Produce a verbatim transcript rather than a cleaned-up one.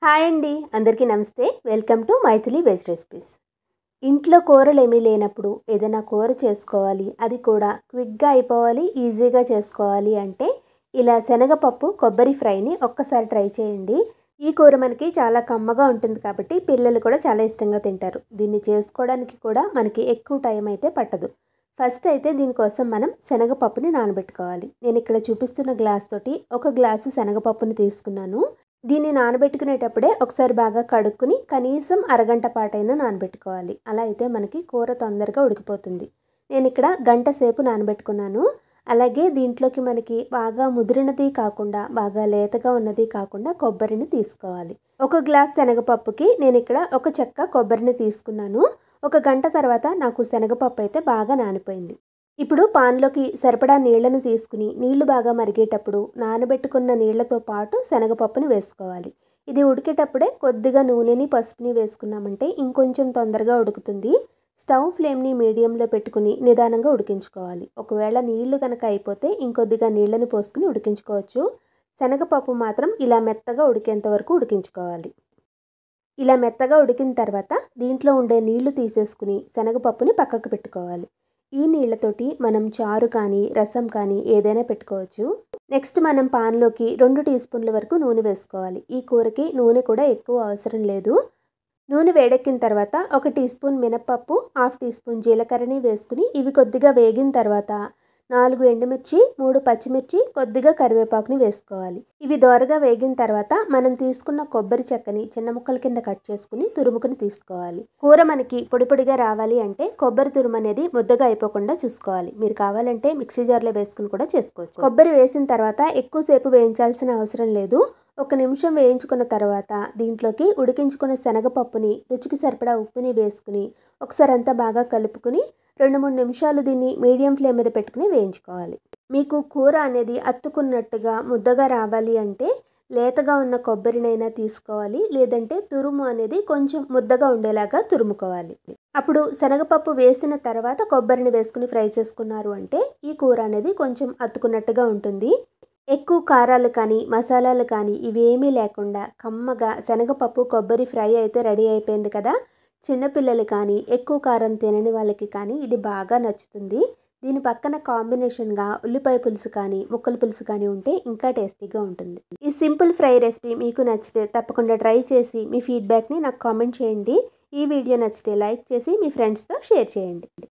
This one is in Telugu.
హాయ్ అండి, అందరికీ నమస్తే. Welcome to Maithili veg recipes. ఇంట్లో కూరలు ఏమీ లేనప్పుడు ఏదైనా కూర చేసుకోవాలి, అది కూడా క్విక్గా అయిపోవాలి, ఈజీగా చేసుకోవాలి అంటే ఇలా శనగపప్పు కొబ్బరి ఫ్రైని ఒక్కసారి ట్రై చేయండి. ఈ కూర మనకి చాలా కమ్మగా ఉంటుంది కాబట్టి పిల్లలు కూడా చాలా ఇష్టంగా తింటారు. దీన్ని చేసుకోవడానికి కూడా మనకి ఎక్కువ టైం అయితే పట్టదు. ఫస్ట్ అయితే దీనికోసం మనం శనగపప్పుని నానబెట్టుకోవాలి. నేను ఇక్కడ చూపిస్తున్న గ్లాస్ తోటి ఒక గ్లాసు శనగపప్పుని తీసుకున్నాను. దీన్ని నానబెట్టుకునేటప్పుడే ఒకసారి బాగా కడుక్కుని కనీసం అరగంట పాటైనా నానబెట్టుకోవాలి. అలా అయితే మనకి కూర తొందరగా ఉడికిపోతుంది. నేను ఇక్కడ గంట సేపు నానబెట్టుకున్నాను. అలాగే దీంట్లోకి మనకి బాగా ముదిరినది కాకుండా బాగా లేతగా ఉన్నది కాకుండా కొబ్బరిని తీసుకోవాలి. ఒక గ్లాస్ శనగపప్పుకి నేను ఇక్కడ ఒక చెక్క కొబ్బరిని తీసుకున్నాను. ఒక గంట తర్వాత నాకు శనగపప్పు అయితే బాగా నానిపోయింది. ఇప్పుడు పాన్లోకి సరిపడా నీళ్లను తీసుకుని నీళ్లు బాగా మరిగేటప్పుడు నానబెట్టుకున్న నీళ్లతో పాటు శనగపప్పుని వేసుకోవాలి. ఇది ఉడికేటప్పుడే కొద్దిగా నూనెని పసుపుని వేసుకున్నామంటే ఇంకొంచెం తొందరగా ఉడుకుతుంది. స్టవ్ ఫ్లేమ్ని మీడియంలో పెట్టుకుని నిదానంగా ఉడికించుకోవాలి. ఒకవేళ నీళ్లు కనుక అయిపోతే ఇంకొద్దిగా నీళ్ళని పోసుకుని ఉడికించుకోవచ్చు. శనగపప్పు మాత్రం ఇలా మెత్తగా ఉడికేంత వరకు ఉడికించుకోవాలి. ఇలా మెత్తగా ఉడికిన తర్వాత దీంట్లో ఉండే నీళ్లు తీసేసుకుని శనగపప్పుని పక్కకు పెట్టుకోవాలి. ఈ నీళ్లతోటి మనం చారు కానీ రసం కానీ ఏదైనా పెట్టుకోవచ్చు. నెక్స్ట్ మనం పాన్లోకి రెండు టీ స్పూన్ల వరకు నూనె వేసుకోవాలి. ఈ కూరకి నూనె కూడా ఎక్కువ అవసరం లేదు. నూనె వేడెక్కిన తర్వాత ఒక టీ స్పూన్ మినపప్పు, హాఫ్ టీ స్పూన్ జీలకర్రని వేసుకుని ఇవి కొద్దిగా వేగిన తర్వాత నాలుగు ఎండుమిర్చి, మూడు పచ్చిమిర్చి, కొద్దిగా కరివేపాకుని వేసుకోవాలి. ఇవి దోరగా వేగిన తర్వాత మనం తీసుకున్న కొబ్బరి చెక్కని చిన్న ముక్కల కింద కట్ చేసుకుని తురుముకుని తీసుకోవాలి. కూర మనకి పొడి పొడిగా రావాలి అంటే కొబ్బరి తురుము అనేది ముద్దగా అయిపోకుండా చూసుకోవాలి. మీరు కావాలంటే మిక్సీ జార్లో వేసుకుని కూడా చేసుకోవచ్చు. కొబ్బరి వేసిన తర్వాత ఎక్కువసేపు వేయించాల్సిన అవసరం లేదు. ఒక నిమిషం వేయించుకున్న తర్వాత దీంట్లోకి ఉడికించుకున్న శనగపప్పుని రుచికి సరిపడా ఉప్పుని వేసుకుని ఒకసారి అంతా బాగా కలుపుకుని రెండు మూడు నిమిషాలు దీన్ని మీడియం ఫ్లేమ్ మీద పెట్టుకుని వేయించుకోవాలి. మీకు కూర అనేది అత్తుకున్నట్టుగా ముద్దగా రావాలి అంటే లేతగా ఉన్న కొబ్బరినైనా తీసుకోవాలి, లేదంటే తురుము అనేది కొంచెం ముద్దగా ఉండేలాగా తురుముకోవాలి. అప్పుడు శనగపప్పు వేసిన తర్వాత కొబ్బరిని వేసుకుని ఫ్రై చేసుకున్నారు అంటే ఈ కూర అనేది కొంచెం అత్తుకున్నట్టుగా ఉంటుంది. ఎక్కువ కారాలు కానీ మసాలాలు కానీ ఇవేమీ లేకుండా కమ్మగా శనగపప్పు కొబ్బరి ఫ్రై అయితే రెడీ అయిపోయింది కదా. చిన్నపిల్లలు కానీ ఎక్కువ కారం తినని వాళ్ళకి కానీ ఇది బాగా నచ్చుతుంది. దీని పక్కన కాంబినేషన్గా ఉల్లిపాయ పులుసు కానీ ముక్కల పులుసు కానీ ఉంటే ఇంకా టేస్టీగా ఉంటుంది. ఈ సింపుల్ ఫ్రై రెసిపీ మీకు నచ్చితే తప్పకుండా ట్రై చేసి మీ ఫీడ్బ్యాక్ని నాకు కామెంట్ చేయండి. ఈ వీడియో నచ్చితే లైక్ చేసి మీ ఫ్రెండ్స్తో షేర్ చేయండి.